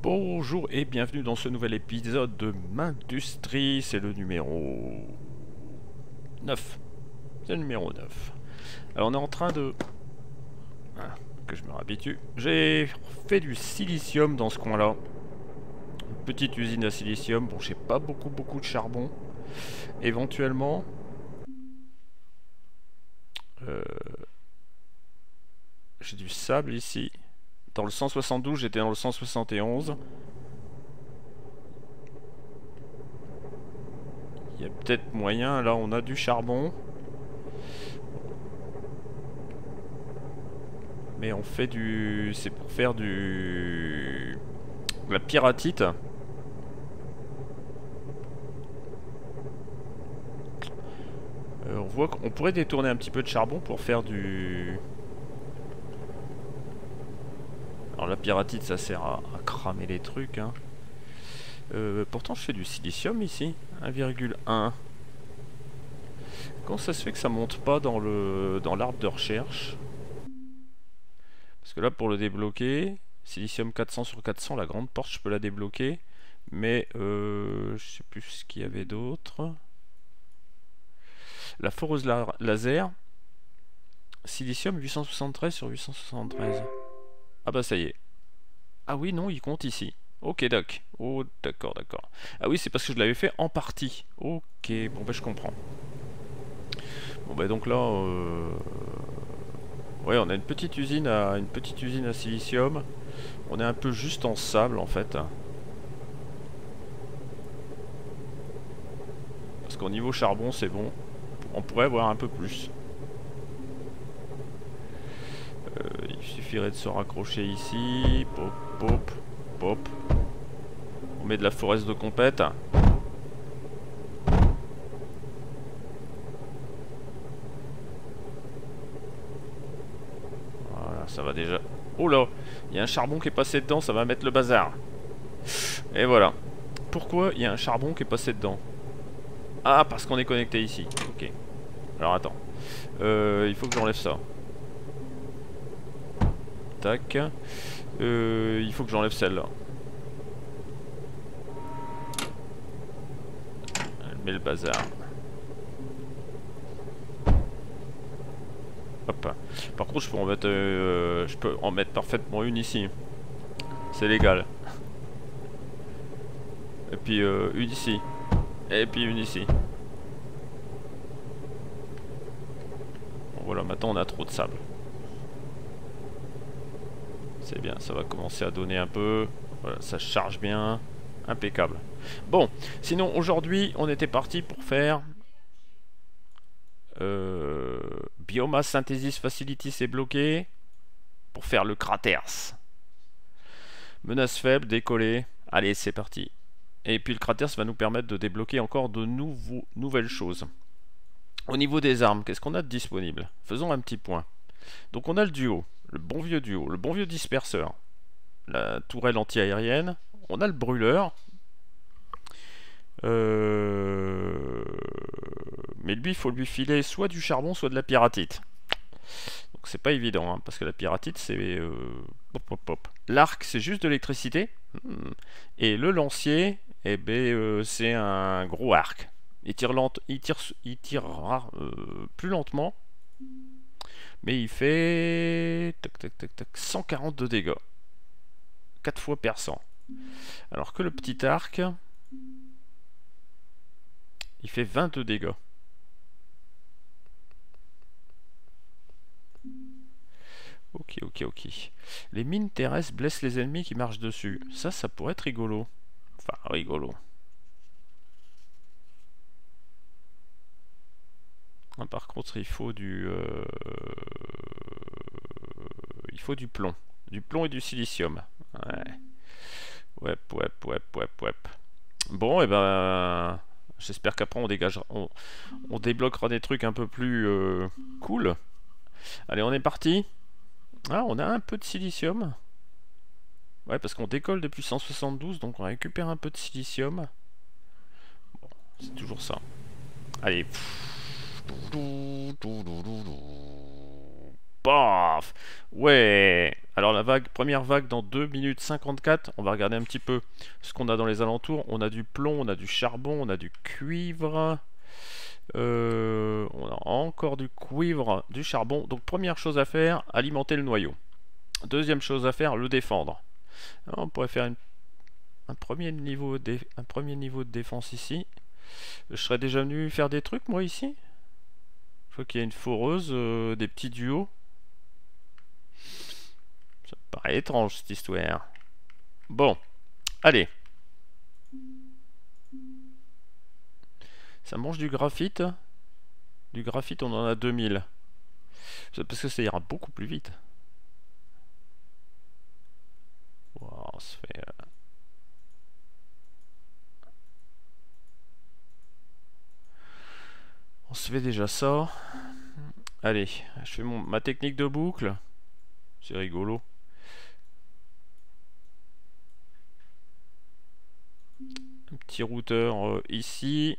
Bonjour et bienvenue dans ce nouvel épisode de Mindustrie, c'est le numéro 9. C'est le numéro 9. Alors on est en train de... Ah, que je me réhabitue. J'ai fait du silicium dans ce coin-là. Une petite usine à silicium. Bon, j'ai pas beaucoup de charbon. Éventuellement... j'ai du sable ici. Dans le 172, j'étais dans le 171. Il y a peut-être moyen, là on a du charbon. Mais on fait du... c'est pour faire du... de la pyratite. On voit qu'on pourrait détourner un petit peu de charbon pour faire du... Alors la pyratite ça sert à cramer les trucs hein. Pourtant je fais du silicium ici. 1,1. Comment ça se fait que ça monte pas dans l'arbre de recherche? Parce que là pour le débloquer, silicium 400 sur 400, la grande porte je peux la débloquer. Mais je sais plus ce qu'il y avait d'autre. La foreuse laser, silicium 873 sur 873. Ah bah ça y est. Ah oui non, il compte ici. Ok doc. Oh d'accord. Ah oui c'est parce que je l'avais fait en partie. Ok, bon bah je comprends. Bon bah donc là ouais on a une petite usine à silicium. On est un peu juste en sable en fait. Parce qu'au niveau charbon c'est bon. On pourrait avoir un peu plus. Il suffirait de se raccrocher ici. Pop, pop, pop. On met de la forest de compète. Voilà, ça va déjà. Oh là, il y a un charbon qui est passé dedans, ça va mettre le bazar. Et voilà. Pourquoi il y a un charbon qui est passé dedans? Ah, parce qu'on est connecté ici. Ok. Alors attends. Il faut que j'enlève ça. Tac. Il faut que j'enlève celle-là. Elle met le bazar. Hop. Par contre, je peux en mettre parfaitement une ici. C'est légal. Et puis une ici. Et puis une ici. Bon, voilà, maintenant on a trop de sable. C'est bien, ça va commencer à donner un peu. Voilà, ça charge bien. Impeccable. Bon, sinon aujourd'hui on était parti pour faire Biomass Synthesis Facility c'est bloqué. Pour faire le Craters. Menace faible, décoller. Allez, c'est parti. Et puis le Craters va nous permettre de débloquer encore de nouvelles choses. Au niveau des armes, qu'est-ce qu'on a de disponible? Faisons un petit point. Donc on a le duo, le bon vieux disperseur, la tourelle anti-aérienne, on a le brûleur. Mais lui, il faut lui filer soit du charbon, soit de la pyratite. Donc c'est pas évident, hein, parce que la pyratite, c'est... L'arc, c'est juste de l'électricité. Et le lancier, eh ben, c'est un gros arc. Il tirera plus lentement. Mais il fait... tac, 140 de dégâts. 4 fois perçant. Alors que le petit arc... il fait 22 dégâts. Ok. Les mines terrestres blessent les ennemis qui marchent dessus. Ça pourrait être rigolo. Enfin, rigolo. Ah, par contre, il faut du... il faut du plomb. Du plomb et du silicium. Ouais. Bon, et ben... j'espère qu'après on dégagera... On débloquera des trucs un peu plus cool. Allez, on est parti. Ah, on a un peu de silicium. Ouais, parce qu'on décolle depuis 172, donc on récupère un peu de silicium. Bon, c'est toujours ça. Allez. Paf! Ouais! Alors la première vague dans 2 minutes 54. On va regarder un petit peu ce qu'on a dans les alentours. On a du plomb, on a du charbon, on a du cuivre. On a encore du cuivre, du charbon. Donc première chose à faire, alimenter le noyau. Deuxième chose à faire, le défendre. Alors, on pourrait faire un premier niveau de défense ici. Je serais déjà venu faire des trucs moi ici. Je vois qu'il y a une foreuse, des petits duos. Ça me paraît étrange cette histoire. Bon, allez. Ça mange du graphite. Du graphite, on en a 2000. Parce que ça ira beaucoup plus vite. Wow, on se fait... On se fait déjà ça. Allez, je fais ma technique de boucle. C'est rigolo. Un petit routeur ici.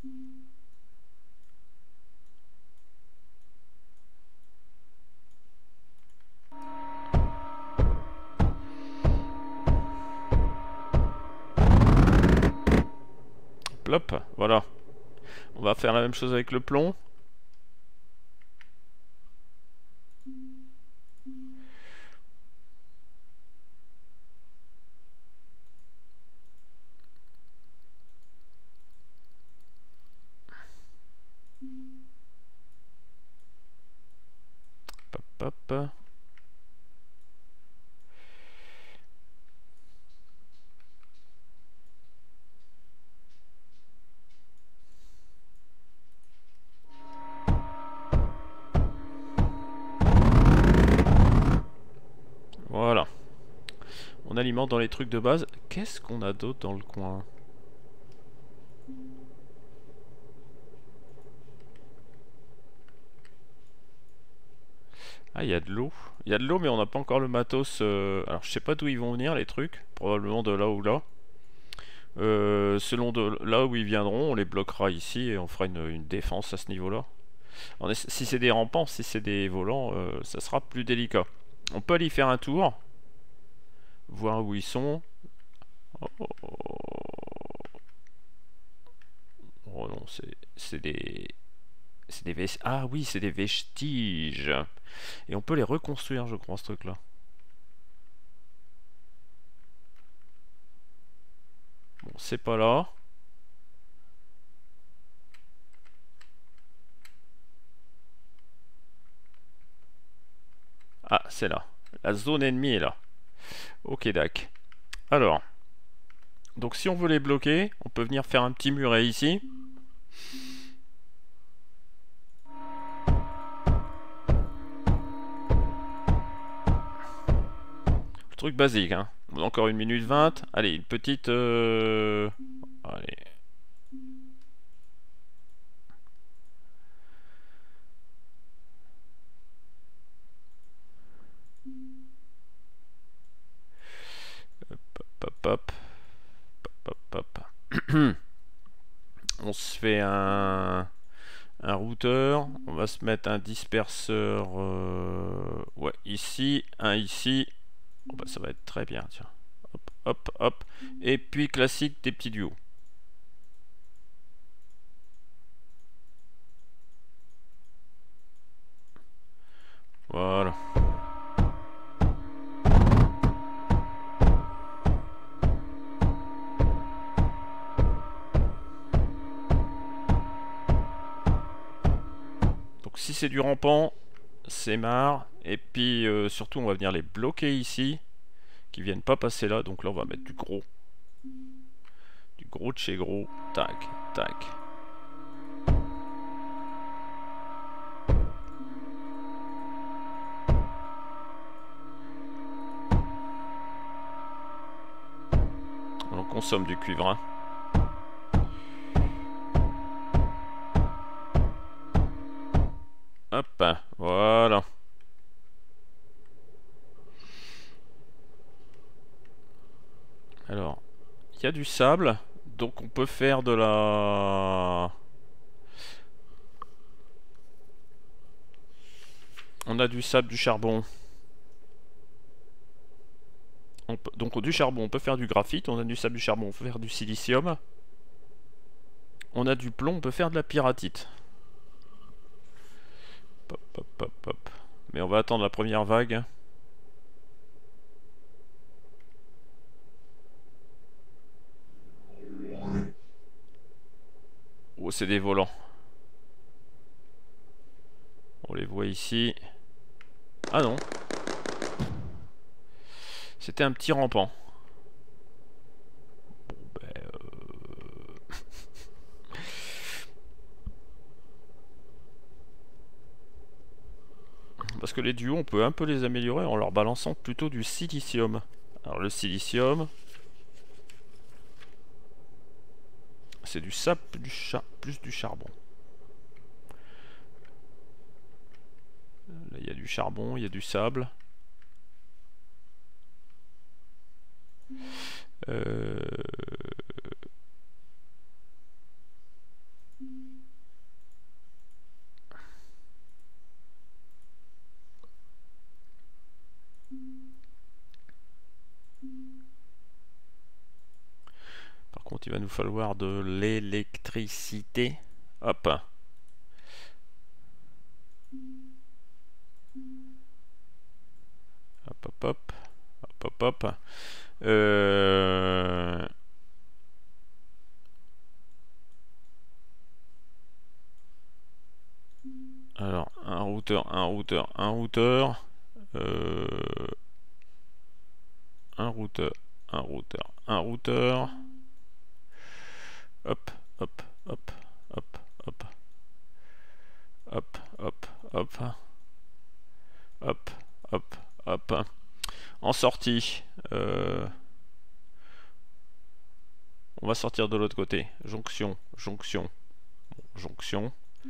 Plop, voilà. On va faire la même chose avec le plomb. Hop, hop. Voilà. On alimente dans les trucs de base. Qu'est-ce qu'on a d'autre dans le coin? Ah, il y a de l'eau. Il y a de l'eau, mais on n'a pas encore le matos. Alors, je sais pas d'où ils vont venir, les trucs. Probablement de là ou là. Selon de là où ils viendront, on les bloquera ici et on fera une défense à ce niveau-là. Si c'est des rampants, si c'est des volants, ça sera plus délicat. On peut aller y faire un tour. Voir où ils sont. Oh, oh, oh. Oh non, c'est des... Ah oui, c'est des vestiges. Et on peut les reconstruire, je crois, ce truc-là. Bon, c'est pas là. Ah, c'est là. La zone ennemie est là. Ok, dac. Alors. Donc si on veut les bloquer, on peut venir faire un petit muret ici. Le truc basique, hein. Encore 1 minute 20. Allez, une petite... Allez. Hop, hop, hop, hop, hop. On se fait un routeur. On va se mettre un disperseur. Ouais, ici, un ici. Oh, bah, ça va être très bien, tiens. Hop, hop, hop. Et puis classique des petits duos. Voilà. Donc si c'est du rampant, c'est marre. Et puis surtout on va venir les bloquer ici. Qui viennent pas passer là. Donc là on va mettre du gros. Du gros de chez gros. Tac, tac. On consomme du cuivre, hein. Hop, voilà. Alors, il y a du sable, donc on peut faire de la... On a du sable, du charbon. Donc du charbon, on peut faire du graphite. On a du sable, du charbon, on peut faire du silicium. On a du plomb, on peut faire de la pyratite. Hop, hop, hop, hop. Mais on va attendre la première vague. Oh, c'est des volants. On les voit ici. Ah non. C'était un petit rampant. Bon, ben, parce que les duos, on peut un peu les améliorer en leur balançant plutôt du silicium. Alors le silicium, c'est du sable plus du charbon. Là, il y a du charbon, il y a du sable. Euh... Par contre, il va nous falloir de l'électricité. Hop. Hop, hop, hop. Hop, hop, hop. Alors, un routeur, un routeur, un routeur. Un routeur, un routeur, un routeur. Hop, hop, hop, hop, hop. Hop, hop, hop. Hop, hop, hop. En sortie. On va sortir de l'autre côté. Jonction, jonction, jonction.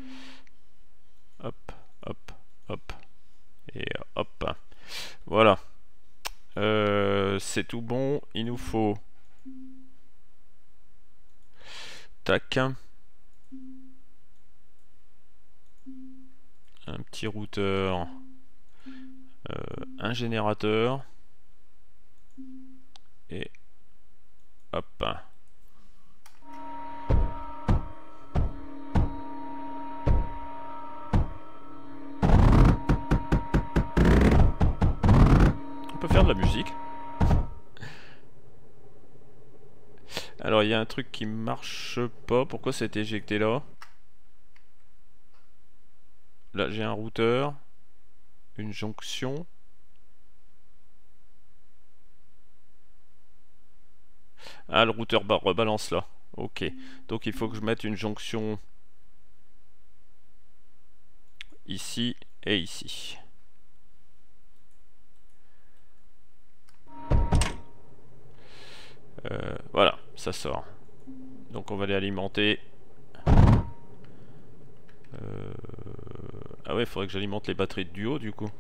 Hop, hop, hop. Et hop. Voilà. C'est tout bon. Il nous faut... Tac. Un petit routeur. Un générateur. Et... Hop. On peut faire de la musique. Alors il y a un truc qui marche pas. Pourquoi c'est éjecté là? Là j'ai un routeur. Une jonction. Ah, le routeur rebalance là. Ok. Donc il faut que je mette une jonction ici et ici. Voilà, ça sort. Donc on va les alimenter. Ah ouais, il faudrait que j'alimente les batteries de duo du coup.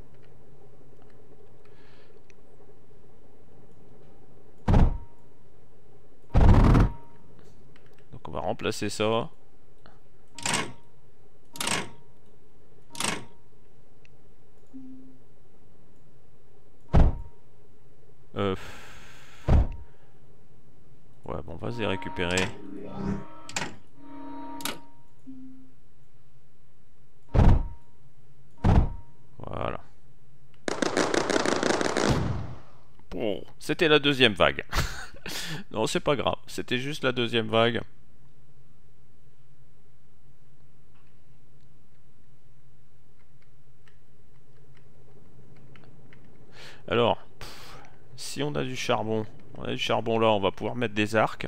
Donc on va remplacer ça. Ouais, bon, vas-y récupérer. Voilà. Bon, c'était la deuxième vague. Non, c'est pas grave. C'était juste la deuxième vague. Alors, si on a du charbon, là, on va pouvoir mettre des arcs.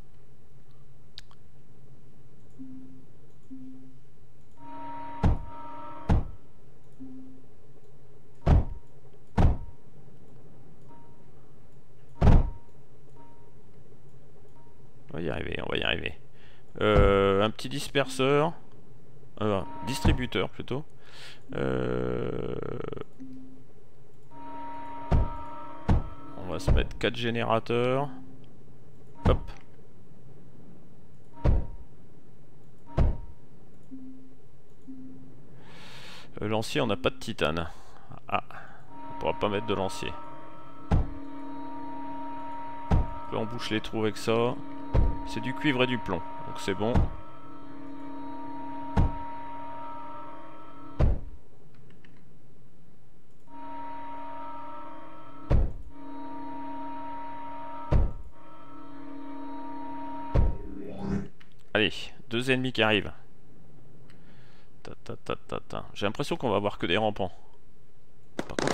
On va y arriver, on va y arriver. Un petit disperseur. Distributeur plutôt. On va se mettre 4 générateurs. Hop. Lancier, on n'a pas de titane. Ah, on pourra pas mettre de lancier. Là, on bouche les trous avec ça. C'est du cuivre et du plomb, donc c'est bon. Allez, 2 ennemis qui arrivent. J'ai l'impression qu'on va avoir que des rampants. Par contre,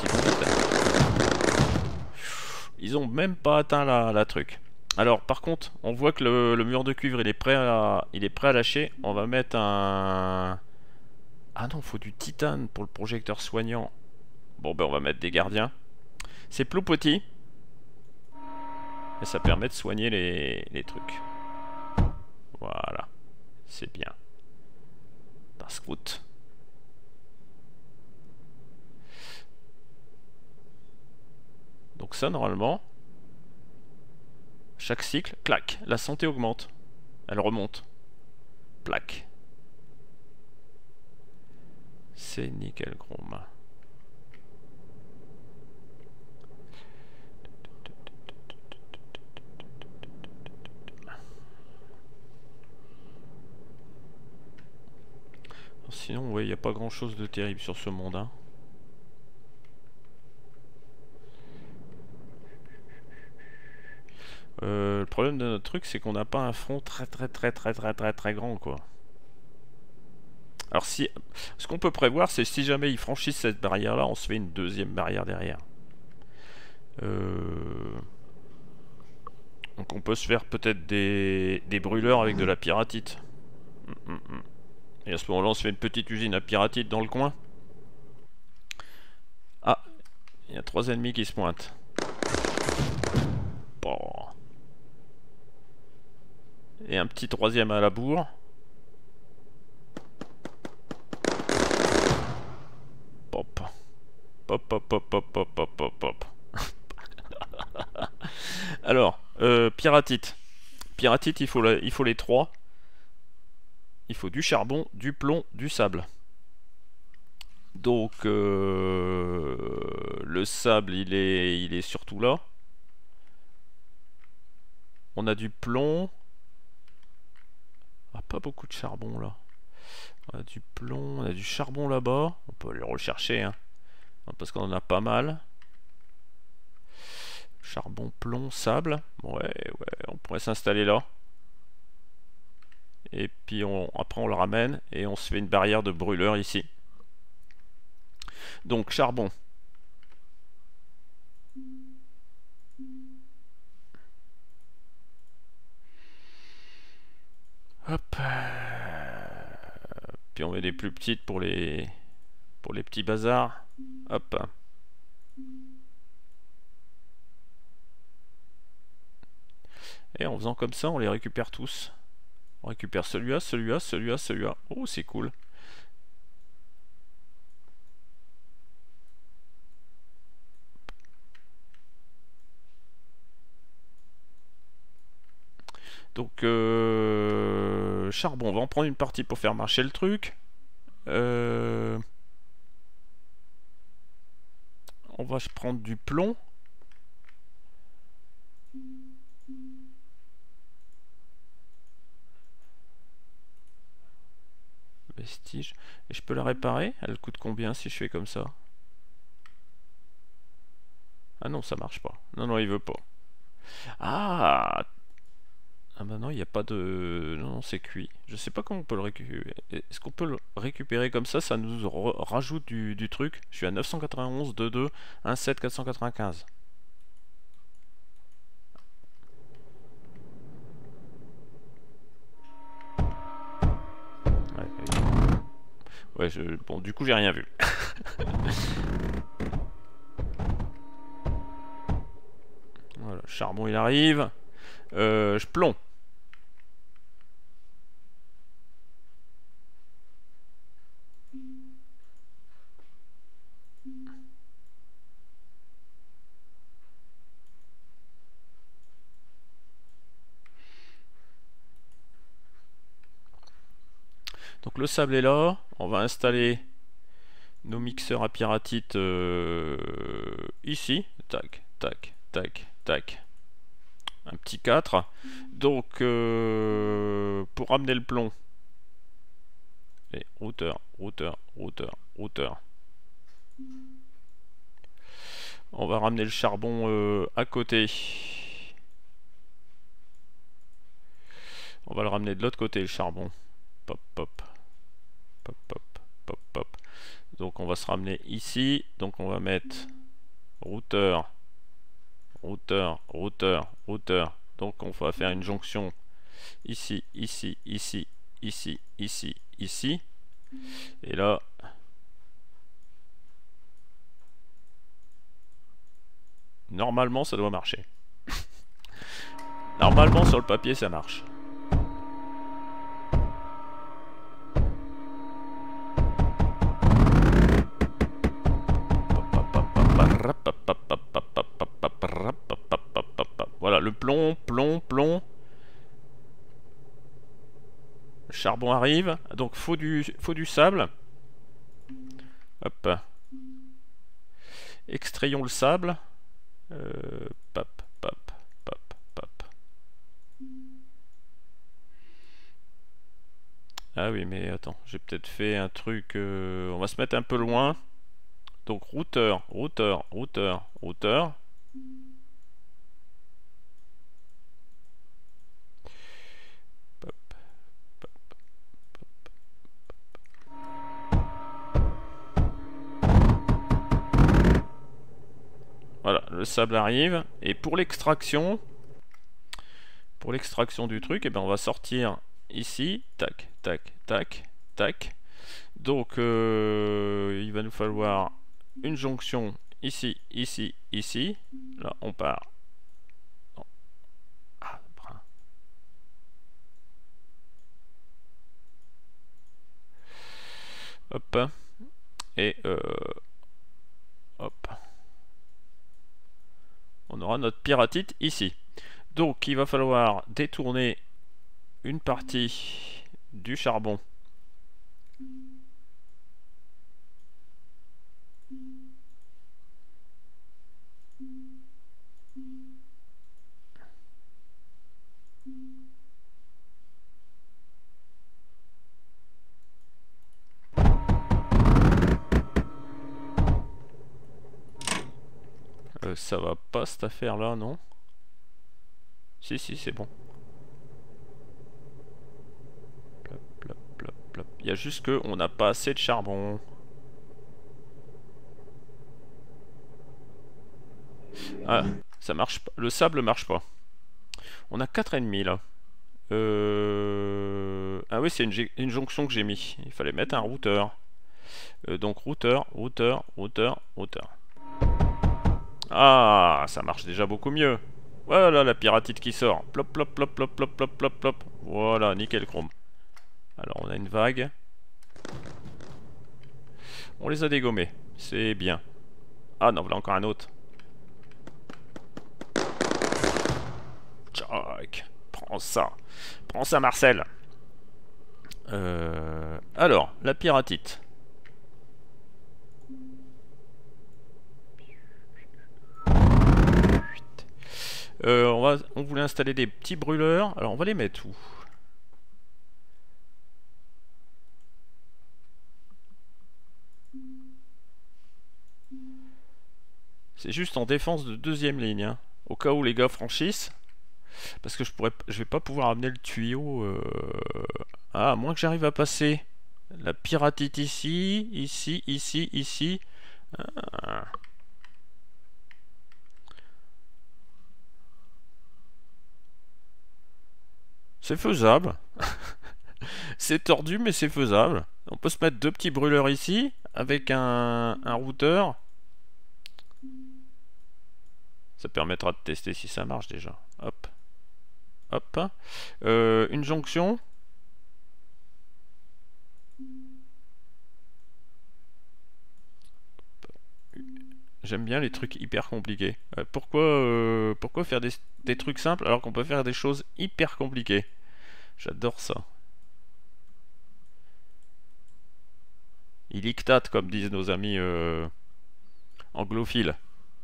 ils ont même pas atteint la truc. Alors, par contre, on voit que le mur de cuivre, il est prêt à lâcher. On va mettre un... Ah non, faut du titane pour le projecteur soignant. Bon, ben on va mettre des gardiens. C'est plus petit. Et ça permet de soigner les trucs. Voilà. C'est bien. Das gut. Donc ça, normalement, chaque cycle, clac, la santé augmente. Elle remonte. Plac. C'est nickel chrome. Sinon, ouais, il n'y a pas grand chose de terrible sur ce monde, hein. Le problème de notre truc, c'est qu'on n'a pas un front très grand, quoi. Alors si... Ce qu'on peut prévoir, c'est si jamais ils franchissent cette barrière-là, on se fait une deuxième barrière derrière. Donc on peut se faire peut-être des brûleurs avec de la pyratite. Et à ce moment-là, on se fait une petite usine à pyratite dans le coin. Ah, il y a 3 ennemis qui se pointent. Bon. Et un petit 3e à la bourre. Pop. Pop, pop, pop, pop, pop, pop, pop, pop. Alors, pyratite. Pyratite, il faut les 3. Il faut du charbon, du plomb, du sable. Donc, le sable, il est surtout là. On a du plomb. Ah, pas beaucoup de charbon là. On a du plomb, on a du charbon là-bas. On peut le rechercher, hein. Parce qu'on en a pas mal. Charbon, plomb, sable. Ouais, on pourrait s'installer là. Et puis après on le ramène et on se fait une barrière de brûleur ici. Donc charbon. Hop. Puis on met des plus petites pour les petits bazars. Hop. Et en faisant comme ça, on les récupère tous. On récupère celui-là, celui-là, celui-là, celui-là. Oh, c'est cool. Donc, charbon, on va en prendre une partie pour faire marcher le truc. On va se prendre du plomb. Vestige. Et je peux la réparer? Elle coûte combien si je fais comme ça? Ah non, ça marche pas. Non, non, il veut pas. Ah! Ah bah non, il n'y a pas de... Non, non, c'est cuit. Je sais pas comment on peut le récupérer. Est-ce qu'on peut le récupérer comme ça? Ça nous rajoute du truc. Je suis à 991, 22, 17, 495. Ouais, bon, du coup, j'ai rien vu. Voilà, charbon, il arrive. Je plomb. Donc le sable est là. On va installer nos mixeurs à pyratite ici. Tac, tac, tac, tac. Un petit 4. Donc, pour ramener le plomb, et routeur, routeur, routeur, routeur. On va ramener le charbon à côté. On va le ramener de l'autre côté, le charbon. Pop, pop. Pop, pop, pop, pop. Donc on va se ramener ici. Donc on va mettre routeur, routeur, routeur, routeur. Donc on va faire une jonction ici, ici, ici, ici, ici, ici. Et là... Normalement ça doit marcher. Normalement sur le papier ça marche. Voilà, le plomb, plomb, plomb. Le charbon arrive, donc faut du sable. Hop. Extrayons le sable. Pop, pop, pop, pop. Ah oui, mais attends, j'ai peut-être fait un truc... on va se mettre un peu loin. Donc routeur, routeur, routeur, routeur. Pop, pop, pop, pop. Voilà, le sable arrive. Et pour l'extraction du truc, eh ben on va sortir ici. Tac, tac, tac, tac. Donc il va nous falloir une jonction ici, ici, ici. Là, on part. Ah, brin. Hop. Et hop. On aura notre pyratite ici. Donc il va falloir détourner une partie du charbon. Ça va pas cette affaire là, non? Si, si, c'est bon. Plop, plop, plop, plop. Il y a juste que on n'a pas assez de charbon. Ah, ça marche pas. Le sable marche pas. On a 4,5 là. Ah oui, c'est une jonction que j'ai mis. Il fallait mettre un routeur. Donc routeur, routeur, routeur, routeur. Ah, ça marche déjà beaucoup mieux. Voilà la pyratite qui sort. Plop, plop, plop, plop, plop, plop, plop, plop. Voilà, nickel chrome. Alors on a une vague. On les a dégommés. C'est bien. Ah non, voilà encore un autre. Tchac. Prends ça. Prends ça, Marcel. Alors, la pyratite. On voulait installer des petits brûleurs. Alors on va les mettre où? C'est juste en défense de deuxième ligne, hein, au cas où les gars franchissent. Parce que je vais pas pouvoir amener le tuyau. Ah, à moins que j'arrive à passer la pyratite ici, ici, ici, ici. Ah. C'est faisable. C'est tordu, mais c'est faisable. On peut se mettre deux petits brûleurs ici, avec un routeur. Ça permettra de tester si ça marche déjà. Hop. Hop. Une jonction. J'aime bien les trucs hyper compliqués. Pourquoi faire des trucs simples alors qu'on peut faire des choses hyper compliquées? J'adore ça. Il ictate, comme disent nos amis anglophiles.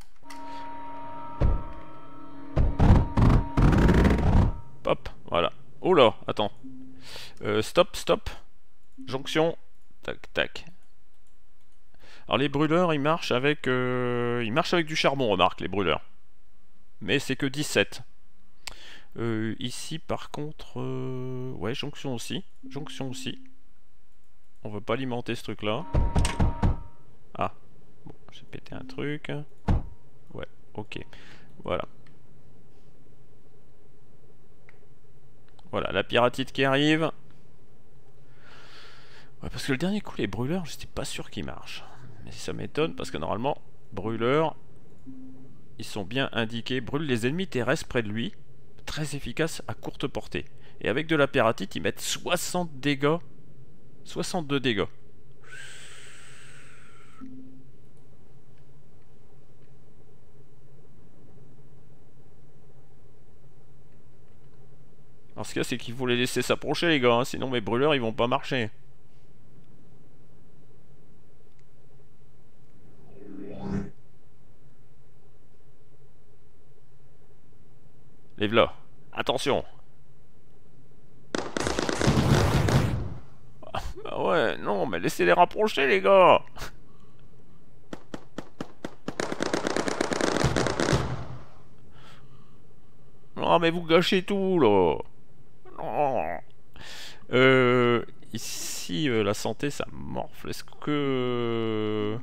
Hop, voilà. Oh là, attends. Stop, stop. Jonction. Tac, tac. Alors les brûleurs, ils marchent avec du charbon, remarque, les brûleurs. Mais c'est que 17. Ici, par contre... ouais, jonction aussi. Jonction aussi. On veut pas alimenter ce truc-là. Ah. Bon, j'ai pété un truc. Ouais, ok. Voilà. Voilà, la piratite qui arrive. Ouais, parce que le dernier coup, les brûleurs, j'étais pas sûr qu'ils marchent. Mais ça m'étonne, parce que normalement, brûleurs, ils sont bien indiqués. Brûle les ennemis terrestres près de lui. Très efficace à courte portée. Et avec de la piratite, ils mettent 60 dégâts. 62 dégâts. Alors ce qu'il y a, c'est qu'il faut les laisser s'approcher, les gars, hein, sinon mes brûleurs, ils vont pas marcher. Lève-la. Attention. Bah ouais, non, mais laissez-les rapprocher, les gars. Non, mais vous gâchez tout, là. Non. Ici, la santé, ça morfle. Est-ce que...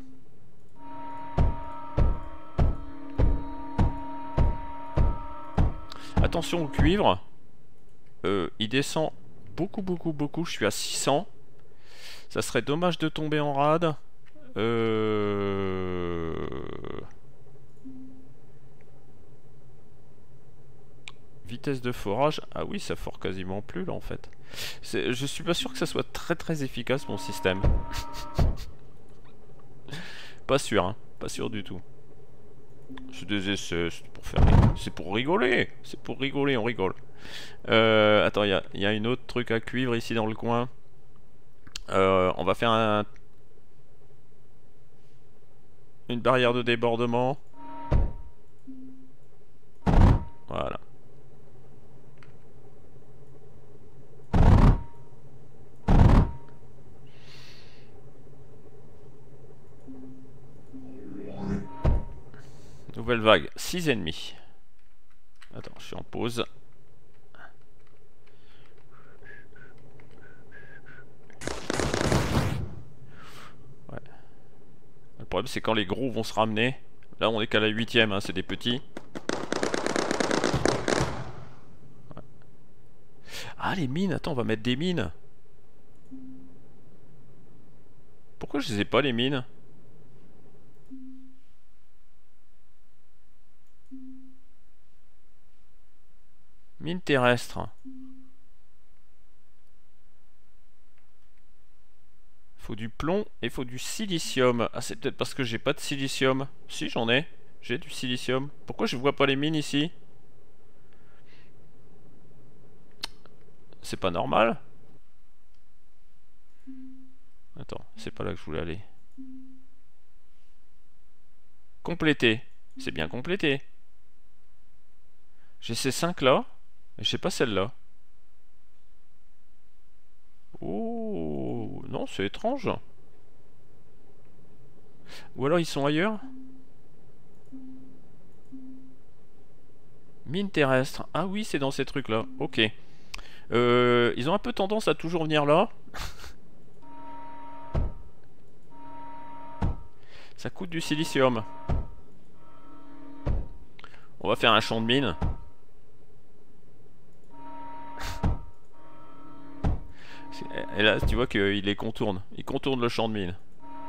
Attention au cuivre. Il descend beaucoup, beaucoup, beaucoup. Je suis à 600. Ça serait dommage de tomber en rade. Vitesse de forage. Ah oui, ça fore quasiment plus là en fait. Je suis pas sûr que ça soit très très efficace mon système. Pas sûr, hein. Pas sûr du tout. C'est des essais, c'est pour faire... C'est pour rigoler. C'est pour rigoler, on rigole. Attends, il y a une autre truc à cuivre ici dans le coin. On va faire une barrière de débordement. Voilà. Nouvelle vague, 6 ennemis. Attends, je suis en pause. Ouais. Le problème c'est quand les gros vont se ramener. Là on est qu'à la 8ème, hein, c'est des petits. Ouais. Ah les mines, attends, on va mettre des mines. Pourquoi je les ai pas les mines? Mine terrestre. Faut du plomb et faut du silicium. Ah, c'est peut-être parce que j'ai pas de silicium. Si, j'en ai. J'ai du silicium. Pourquoi je vois pas les mines ici? C'est pas normal. Attends, c'est pas là que je voulais aller. Compléter. C'est bien complété. J'ai ces 5 là. Mais je sais pas celle-là. Oh, non, c'est étrange. Ou alors ils sont ailleurs. Mine terrestre. Ah oui, c'est dans ces trucs-là. Ok. Ils ont un peu tendance à toujours venir là. Ça coûte du silicium. On va faire un champ de mine. Et là, tu vois qu'il les contourne. Il contourne le champ de mine.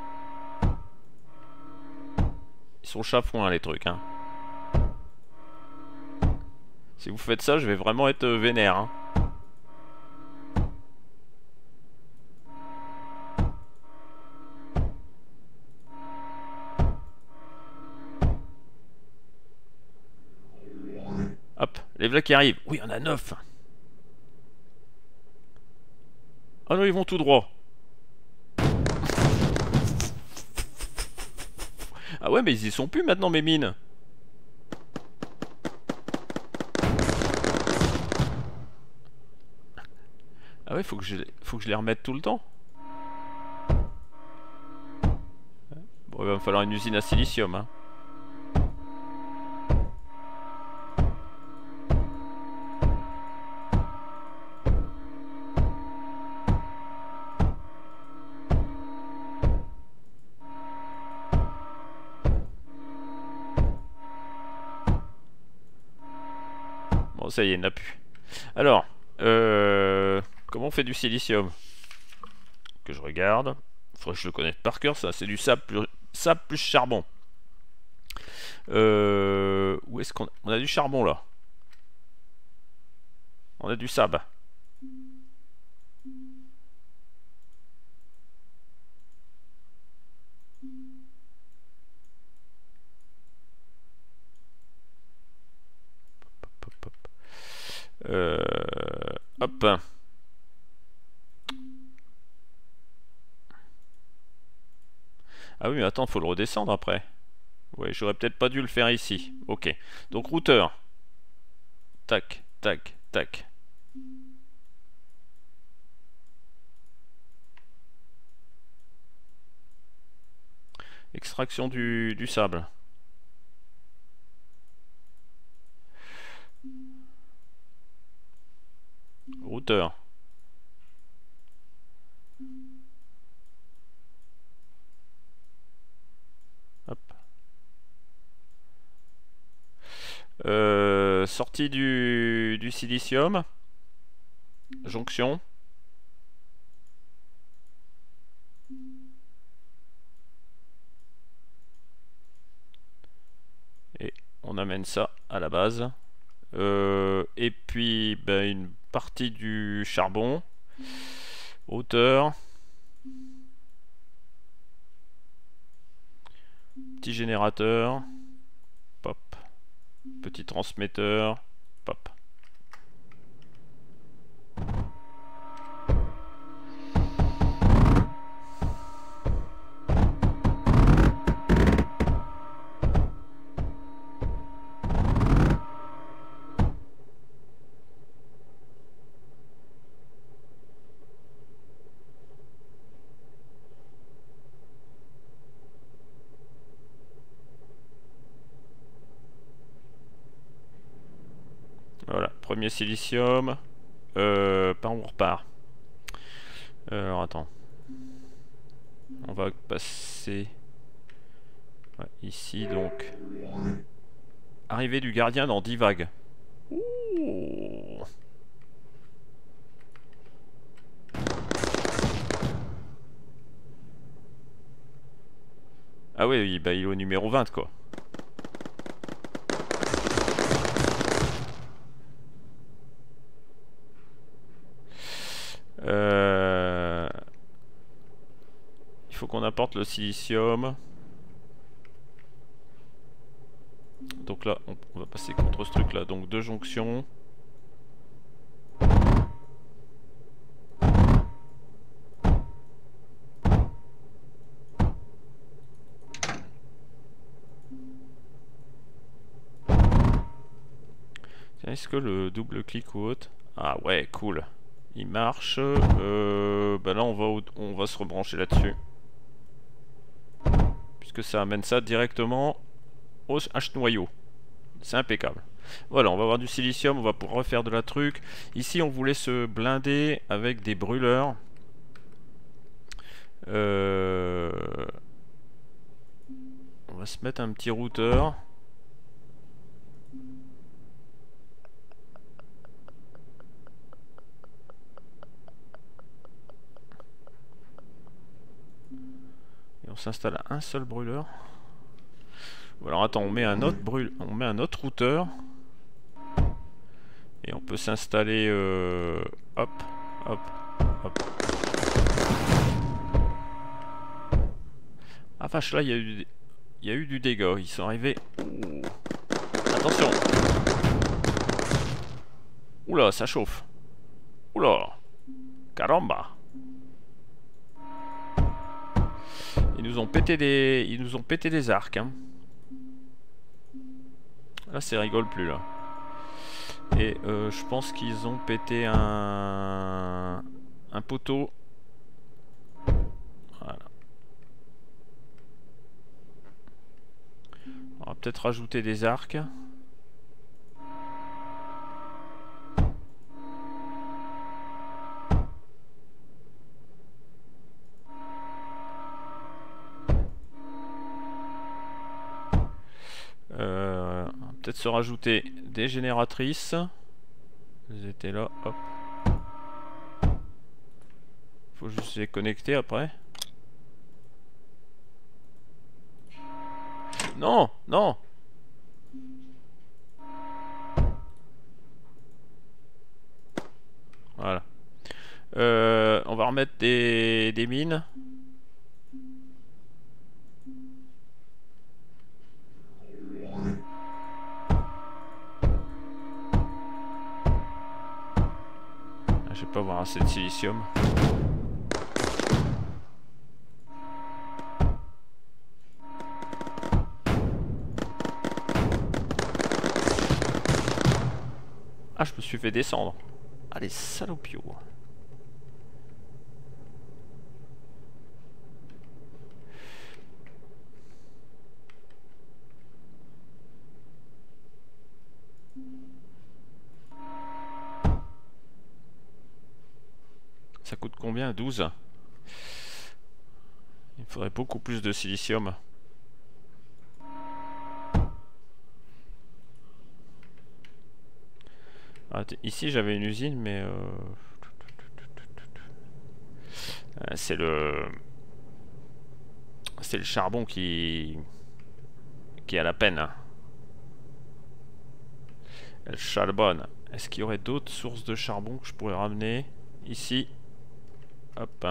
Ils sont chafouins, les trucs, hein. Si vous faites ça, je vais vraiment être vénère, hein. Hop, les v'là qui arrivent. Oui, on a 9. Ah non, ils vont tout droit. Ah ouais, mais ils y sont plus maintenant, mes mines. Ah ouais, faut que je les remette tout le temps. Bon, il va me falloir une usine à silicium, hein. Bon, ça y est, il n'y en a plus. Alors, comment on fait du silicium? Que je regarde. Faudrait que je le connaisse par cœur, ça. C'est du sable plus charbon. Où est-ce qu'on a du charbon, là? On a du sable. Hop. Ah oui, mais attends, faut le redescendre après. Ouais, j'aurais peut-être pas dû le faire ici. Ok. Donc, routeur. Tac, tac, tac. Extraction du sable. Routeur. Hop. Sortie du silicium. Jonction. Et on amène ça à la base. Et puis ben, une partie du charbon. Hauteur. Petit générateur. Pop. Petit transmetteur. Pop. Voilà, premier silicium. Par où on repart? Alors attends. On va passer ouais, ici donc. Arrivée du gardien dans 10 vagues. Ouh. Ah ouais, bah, il est au numéro 20 quoi. Il faut qu'on apporte le silicium. Donc là, on va passer contre ce truc là. Donc 2 jonctions. Est-ce que le double clic ou autre? Ah ouais, cool. Il marche. Bah là, on va se rebrancher là-dessus. Puisque ça amène ça directement au H-noyau. C'est impeccable. Voilà, on va avoir du silicium, on va pouvoir refaire de la truc. Ici, on voulait se blinder avec des brûleurs. On va se mettre un petit routeur. Et on s'installe à un seul brûleur. Alors attends, on met un autre routeur. Et on peut s'installer hop, hop, hop. Ah vache, là il y a eu du dégât. Ils sont arrivés. Ouh. Attention. Oula, ça chauffe. Oula. Caramba. Il nous ont pété des arcs. Hein. Là, c'est rigole plus là. Et je pense qu'ils ont pété un poteau. Voilà. On va peut-être rajouter des arcs. Peut-être se rajouter des génératrices. Elles étaient là, hop. Faut juste les connecter après. Non, non. Voilà. On va remettre des mines. Je vais pas avoir assez de silicium. Ah, je me suis fait descendre. Allez, salopio. Ça coûte combien? 12. Il faudrait beaucoup plus de silicium. Ah, ici j'avais une usine mais c'est le charbon qui a la peine. Le charbon. Est-ce qu'il y aurait d'autres sources de charbon que je pourrais ramener ici? Hop.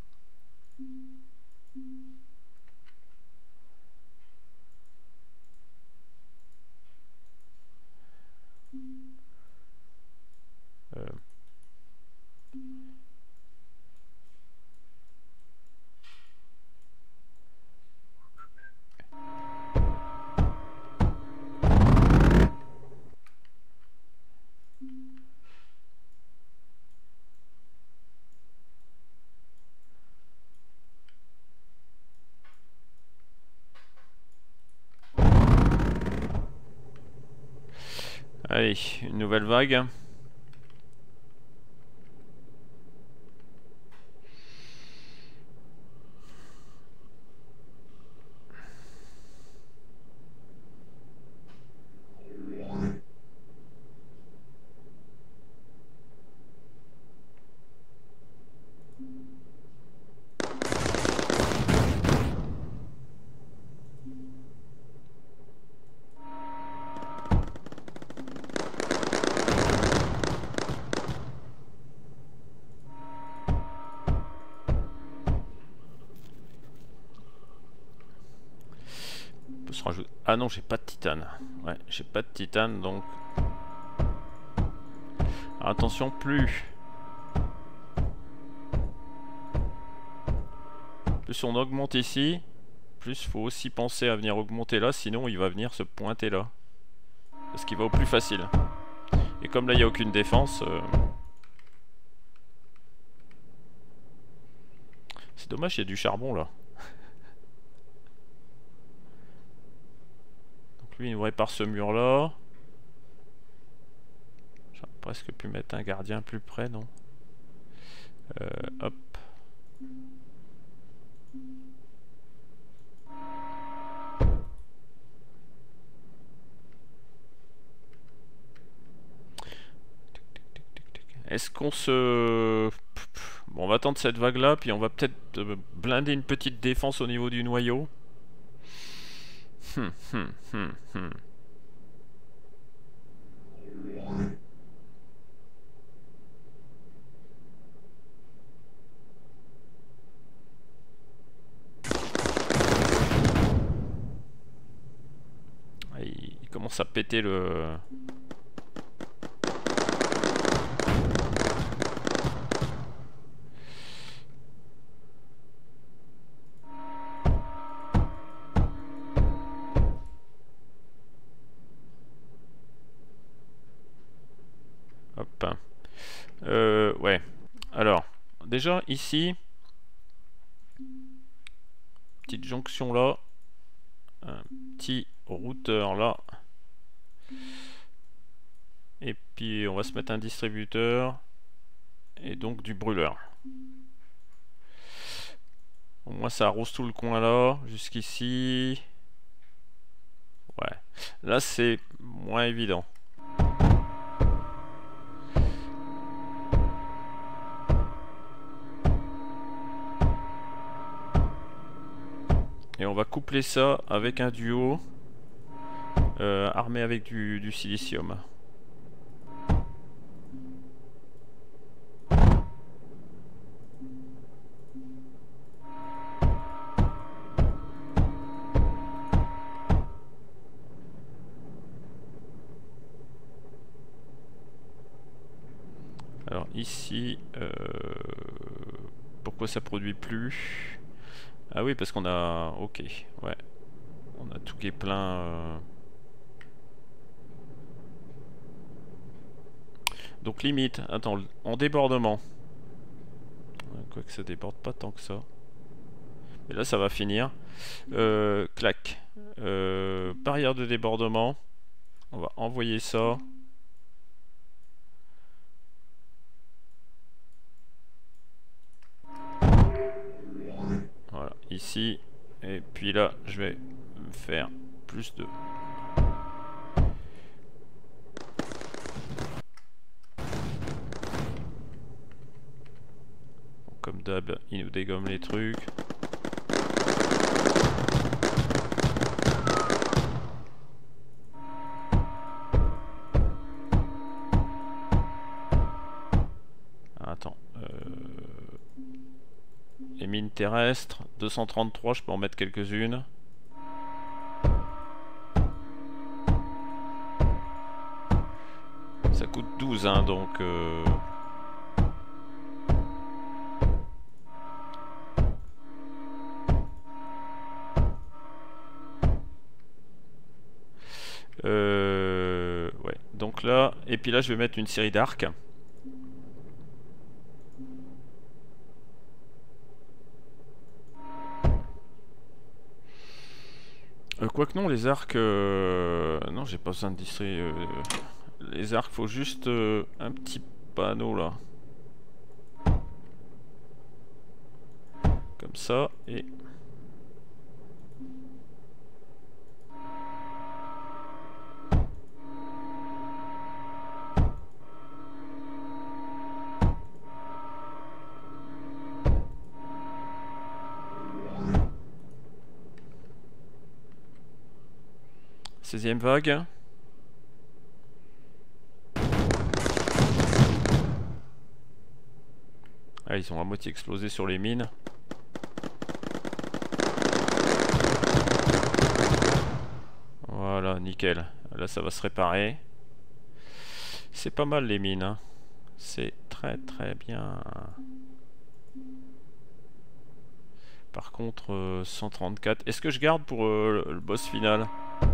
Allez, une nouvelle vague. Ah non, j'ai pas de titane. Ouais, j'ai pas de titane donc. Alors, attention, plus on augmente ici, plus faut aussi penser à venir augmenter là, sinon il va venir se pointer là. Parce qu'il va au plus facile. Et comme là il n'y a aucune défense. C'est dommage, il y a du charbon là. Lui, il nous répare ce mur-là. J'aurais presque pu mettre un gardien plus près, non? Hop. Est-ce qu'on se... Bon, on va attendre cette vague-là, puis on va peut-être blinder une petite défense au niveau du noyau. Il commence à péter le... Hop. Ouais. Alors, déjà ici, petite jonction là, un petit routeur là, et puis on va se mettre un distributeur et donc du brûleur. Au moins ça arrose tout le coin là, jusqu'ici. Ouais, là c'est moins évident. Et on va coupler ça avec un duo armé avec du silicium. Alors ici, pourquoi ça produit plus? Ah oui, parce qu'on a... Ok, ouais. On a tout qui est plein. Donc limite, attends, en débordement. Quoique ça déborde pas tant que ça. Mais là ça va finir. Clac. Barrière de débordement. On va envoyer ça. Voilà, ici. Et puis là, je vais faire plus de... Comme d'hab, il nous dégomme les trucs. Attends. Les mines terrestres, 233, je peux en mettre quelques-unes. Ça coûte 12, hein, donc... ouais, donc là, et puis là je vais mettre une série d'arcs. Quoique non, les arcs... non, j'ai pas besoin de distribuer... les arcs, faut juste un petit panneau là. Comme ça, et... Seizième vague. Ah, ils sont à moitié explosés sur les mines. Voilà, nickel. Là, ça va se réparer. C'est pas mal les mines, hein. C'est très très bien. Par contre, 134. Est-ce que je garde pour le boss final?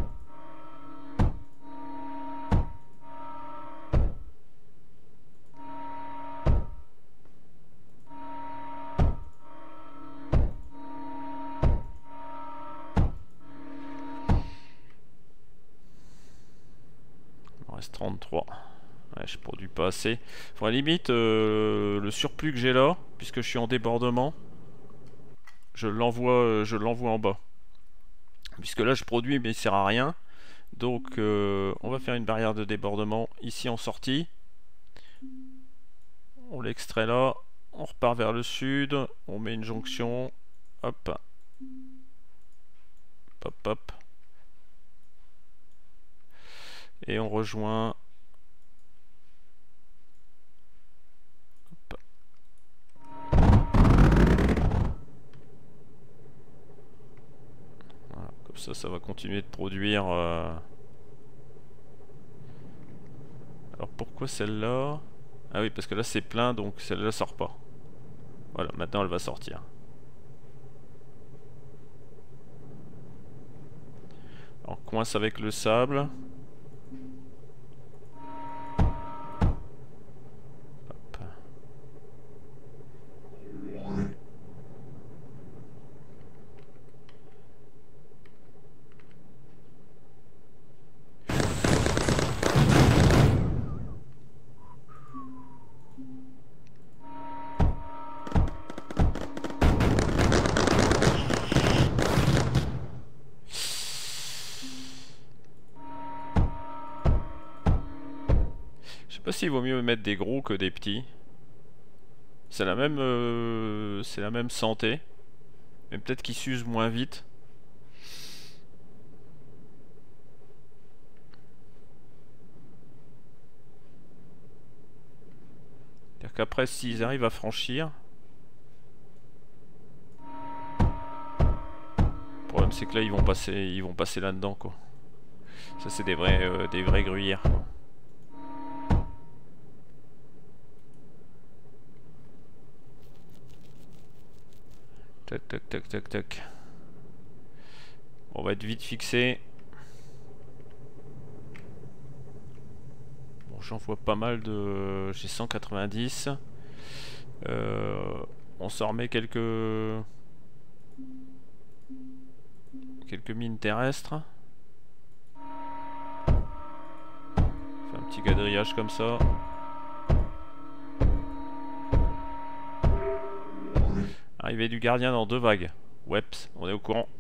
Il me reste 33. Ouais, je produis pas assez. Faut à la limite, le surplus que j'ai là, puisque je suis en débordement, je l'envoie en bas. Puisque là je produis mais il sert à rien. Donc on va faire une barrière de débordement ici en sortie. On l'extrait là. On repart vers le sud. On met une jonction. Hop. Hop hop. Et on rejoint. Hop. Voilà, comme ça va continuer de produire. Alors pourquoi celle-là? Ah oui, parce que là c'est plein, donc celle-là sort pas. Voilà, maintenant elle va sortir. On coince avec le sable. Je sais pas s'il vaut mieux mettre des gros que des petits. C'est la même santé. Mais peut-être qu'ils s'usent moins vite. C'est-à-dire qu'après, s'ils arrivent à franchir... Le problème, c'est que là, ils vont passer là-dedans, quoi. Ça, c'est des vrais gruyères, quoi. Tac, tac, tac, tac, tac. On va être vite fixé. Bon, j'en vois pas mal de... J'ai 190. On s'en remet quelques mines terrestres. Fait un petit quadrillage comme ça. Arrivée du gardien dans 2 vagues. Weps, on est au courant.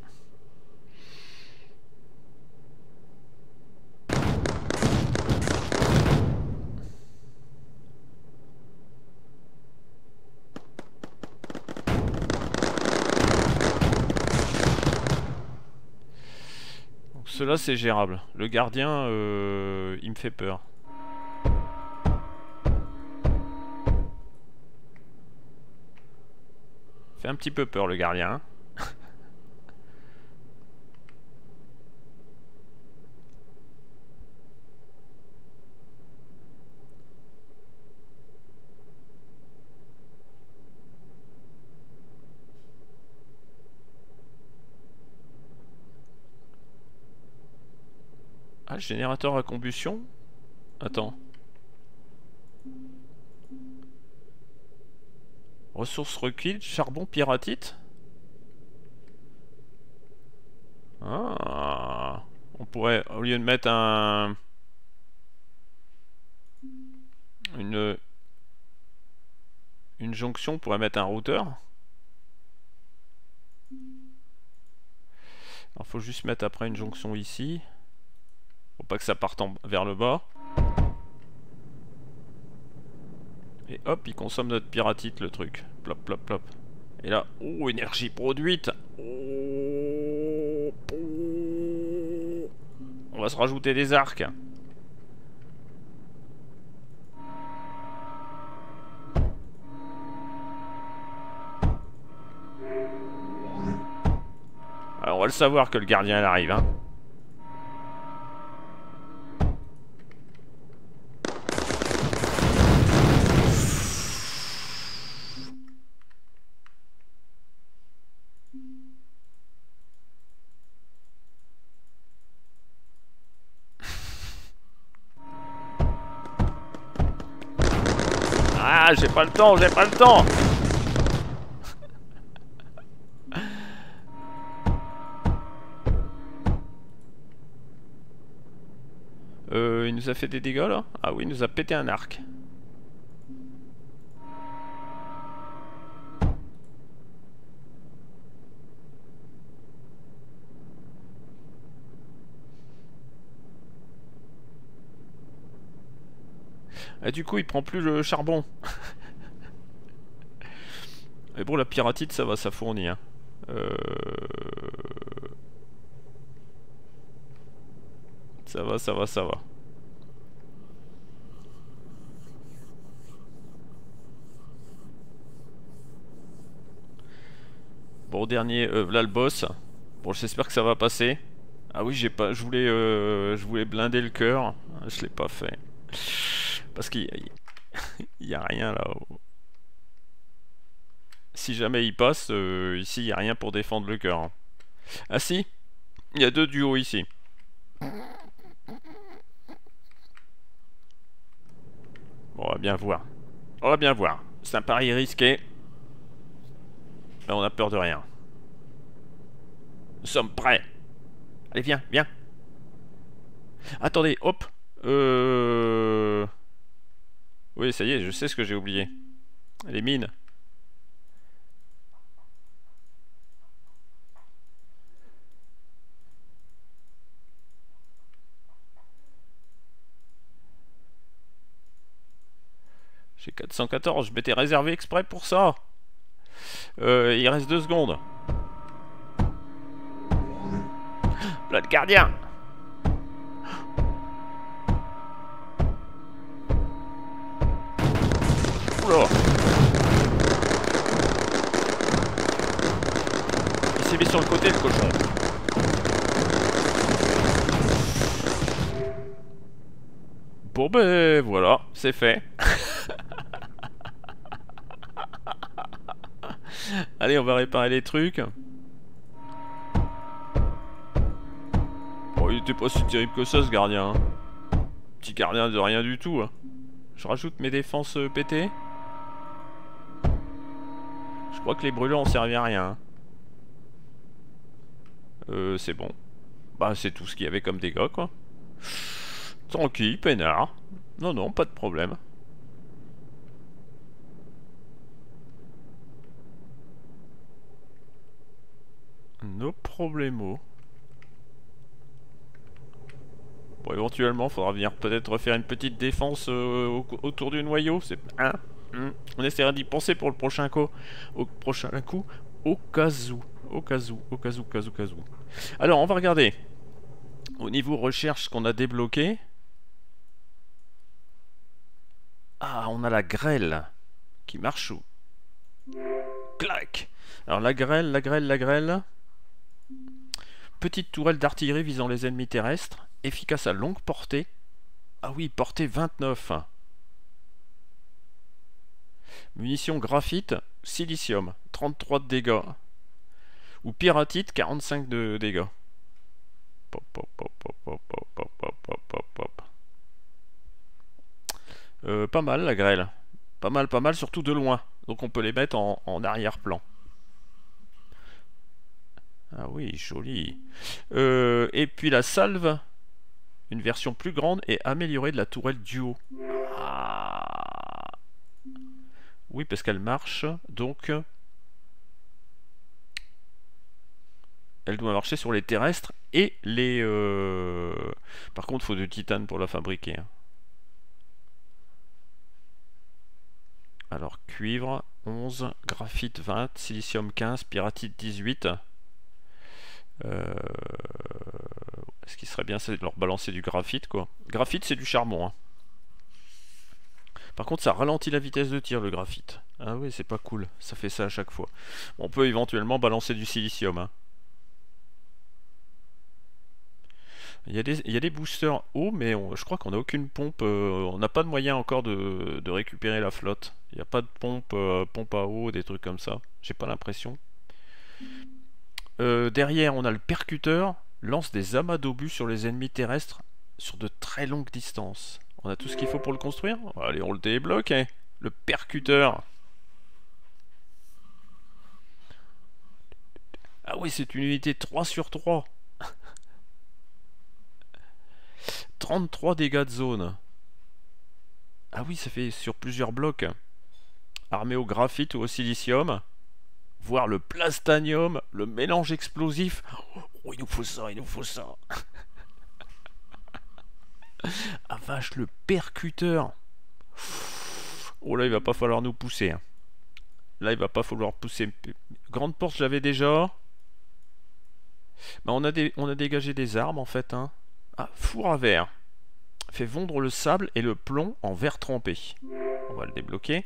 Donc cela c'est gérable. Le gardien, il me fait peur. Fait un petit peu peur le gardien. Ah, le générateur à combustion? Attends. Ressources requises, charbon, pyratite. Ah. On pourrait, au lieu de mettre une jonction, on pourrait mettre un routeur. Il faut juste mettre après une jonction ici. Faut pas que ça parte vers le bas. Et hop, il consomme notre pyratite, le truc. Plop, plop, plop. Et là, oh, énergie produite. Oh, on va se rajouter des arcs. Alors, on va le savoir que le gardien elle arrive, hein. Ah, j'ai pas le temps, j'ai pas le temps. Il nous a fait des dégâts là? Ah oui, il nous a pété un arc. Et du coup, il prend plus le charbon. Mais bon, la pyratite, ça va, ça fournit, hein. Ça va, ça va, ça va. Bon, dernier, là le boss. Bon, j'espère que ça va passer. Ah oui, j'ai pas, je voulais blinder le cœur. Je l'ai pas fait. Parce qu'il y a rien là. Si jamais il passe, ici il n'y a rien pour défendre le cœur, hein. Ah si, il y a 2 duos ici. Bon, on va bien voir. On va bien voir. C'est un pari risqué. Mais on a peur de rien. Nous sommes prêts. Allez, viens, viens. Attendez, hop. Oui, ça y est, je sais ce que j'ai oublié. Les mines. J'ai 414, je m'étais réservé exprès pour ça. Il reste 2 secondes. Là, le gardien. Oula. Il s'est mis sur le côté, le cochon. Bon ben voilà, c'est fait. Allez, on va réparer les trucs. Bon, il était pas si terrible que ça, ce gardien. Hein. Petit gardien de rien du tout. Hein. Je rajoute mes défenses pétées. Je crois que les brûleurs ont servi à rien. Hein. C'est bon. Bah, c'est tout ce qu'il y avait comme dégâts, quoi. Tranquille, peinard. Non, non, pas de problème. No problemo. Bon, éventuellement, faudra venir peut-être refaire une petite défense autour du noyau. C'est on essaiera d'y penser pour le prochain coup. Au prochain coup, au cas où. Au cas où, au cas où, cas où, cas où. Alors, on va regarder. Au niveau recherche, ce qu'on a débloqué. Ah, on a la grêle qui marche où? Clac. Alors, la grêle, la grêle, la grêle. Petite tourelle d'artillerie visant les ennemis terrestres. Efficace à longue portée. Ah oui, portée 29. Munitions graphite, silicium, 33 de dégâts. Ou pyratite, 45 de dégâts. Pop, pop, pop, pop, pop, pop, pop, pop, pop, pop. Pas mal la grêle. Pas mal, surtout de loin. Donc on peut les mettre en arrière-plan. Ah oui, joli. Et puis la salve, une version plus grande et améliorée de la tourelle duo. Ah. Oui, parce qu'elle marche, donc elle doit marcher sur les terrestres et les... Par contre, il faut du titane pour la fabriquer. Hein. Alors, cuivre 11, graphite 20, silicium 15, pyratite 18. Ce qui serait bien, c'est de leur balancer du graphite, quoi. Graphite, c'est du charbon. Hein. Par contre, ça ralentit la vitesse de tir, le graphite. Ah oui, c'est pas cool. Ça fait ça à chaque fois. On peut éventuellement balancer du silicium. Hein. Il y a des boosters hauts, mais je crois qu'on n'a aucune pompe. On n'a pas de moyen encore de récupérer la flotte. Il n'y a pas de pompe, pompe à eau, des trucs comme ça. J'ai pas l'impression. Derrière, on a le percuteur. Lance des amas d'obus sur les ennemis terrestres sur de très longues distances. On a tout ce qu'il faut pour le construire. Allez, on le débloque. Hein. Le percuteur. Ah oui, c'est une unité 3 sur 3. 33 dégâts de zone. Ah oui, ça fait sur plusieurs blocs. Armé au graphite ou au silicium. Voire le plastanium, le mélange explosif. Oh, il nous faut ça, il nous faut ça. Ah vache, le percuteur. Oh là, il va pas falloir nous pousser. Hein. Là, il va pas falloir pousser. Grande porte, j'avais déjà. Bah, on a dégagé des armes en fait. Hein. Ah, four à verre. Fait fondre le sable et le plomb en verre trempé. On va le débloquer.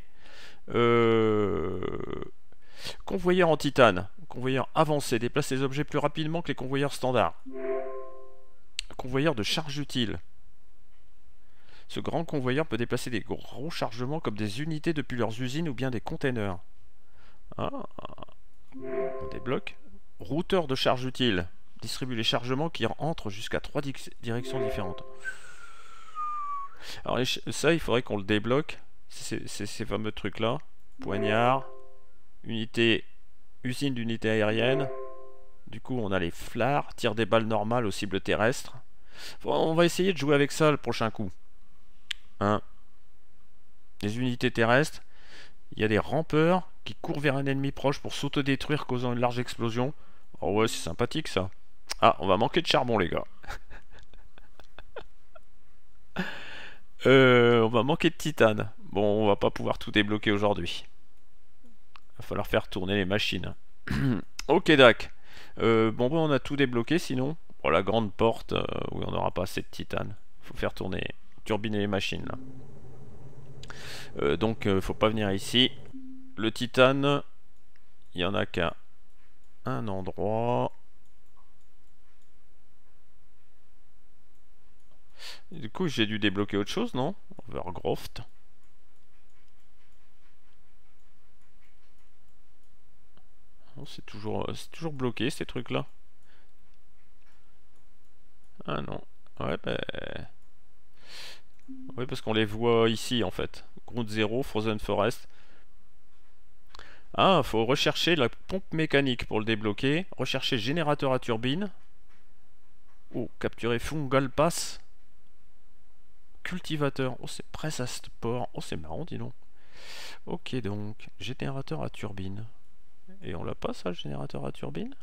Convoyeur en titane. Convoyeur avancé. Déplace les objets plus rapidement que les convoyeurs standards. Convoyeur de charge utile. Ce grand convoyeur peut déplacer des gros chargements comme des unités depuis leurs usines ou bien des containers. Ah. On débloque. Routeur de charge utile. Distribue les chargements qui entrent jusqu'à 3 directions différentes. Alors ça, il faudrait qu'on le débloque. Ces fameux trucs là. Poignard. Unité. Usine d'unité aérienne. Du coup, on a les flards. Tire des balles normales aux cibles terrestres. On va essayer de jouer avec ça le prochain coup. Hein. Les unités terrestres. Il y a des rampeurs qui courent vers un ennemi proche pour s'autodétruire, causant une large explosion. Oh ouais, c'est sympathique ça. Ah, on va manquer de charbon les gars. On va manquer de titane. Bon, on va pas pouvoir tout débloquer aujourd'hui. Va falloir faire tourner les machines. Ok, Dac. Bon, on a tout débloqué sinon. Bon, la grande porte, oui, on n'aura pas assez de titane. Faut faire tourner, turbiner les machines là. Donc, faut pas venir ici. Le titane, il y en a qu'à un endroit. Du coup, j'ai dû débloquer autre chose, non? Overcroft. C'est toujours bloqué ces trucs-là. Ah non. Ouais, bah... Oui, parce qu'on les voit ici en fait. Ground Zero, Frozen Forest. Ah, faut rechercher la pompe mécanique pour le débloquer. Rechercher générateur à turbine. Oh, capturer Fungal Pass. Cultivateur. Oh, c'est presse à sport. Oh, c'est marrant, dis donc. Ok, donc, générateur à turbine. Et on l'a pas, ça, le générateur à turbine?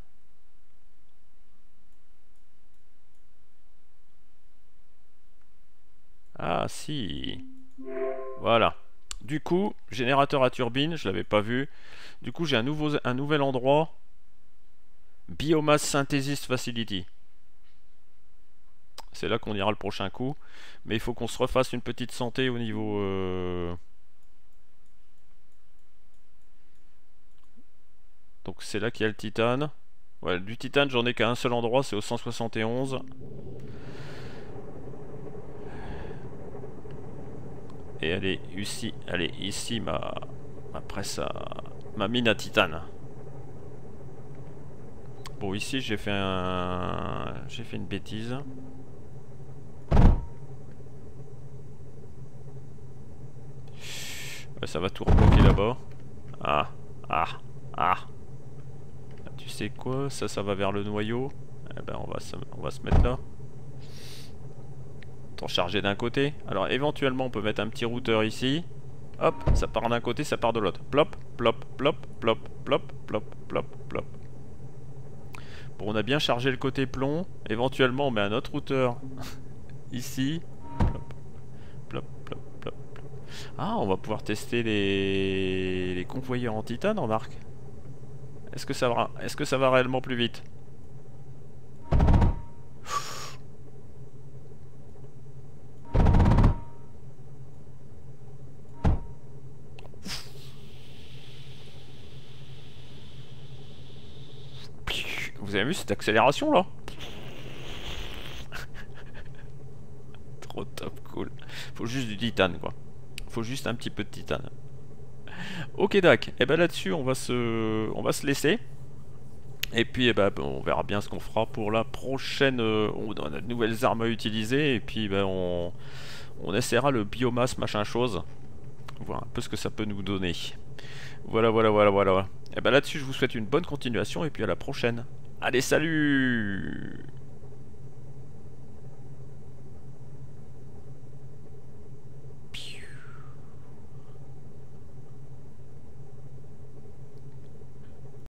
Ah, si. Voilà. Du coup, générateur à turbine, je l'avais pas vu. Du coup, j'ai un nouvel endroit. Biomass Synthesis Facility. C'est là qu'on ira le prochain coup. Mais il faut qu'on se refasse une petite santé au niveau... Donc c'est là qu'il y a le titane. Ouais, du titane, j'en ai qu'à un seul endroit, c'est au 171. Et elle est ici ma mine à titane. Bon, ici j'ai fait une bêtise. Ouais, ça va tout rebloquer là-bas. Ah. Tu sais quoi? Ça va vers le noyau. Eh ben, on va se mettre là. Tant charger d'un côté. Alors, éventuellement, on peut mettre un petit routeur ici. Hop, ça part d'un côté, ça part de l'autre. Plop, plop, plop, plop, plop, plop, plop, plop. Bon, on a bien chargé le côté plomb. Éventuellement, on met un autre routeur ici. Plop, plop, plop, plop, plop. Ah, on va pouvoir tester les convoyeurs en titane, remarque. Est-ce que ça va réellement plus vite? Vous avez vu cette accélération là? Trop top, cool. Faut juste du titane quoi. Faut juste un petit peu de titane. Ok, Dac. Et ben là-dessus on va se laisser. Et puis eh ben, on verra bien ce qu'on fera pour la prochaine. On a de nouvelles armes à utiliser. Et puis ben, on essaiera le biomasse machin chose. Voir un peu ce que ça peut nous donner. Voilà. Et ben là-dessus je vous souhaite une bonne continuation. Et puis à la prochaine. Allez, salut!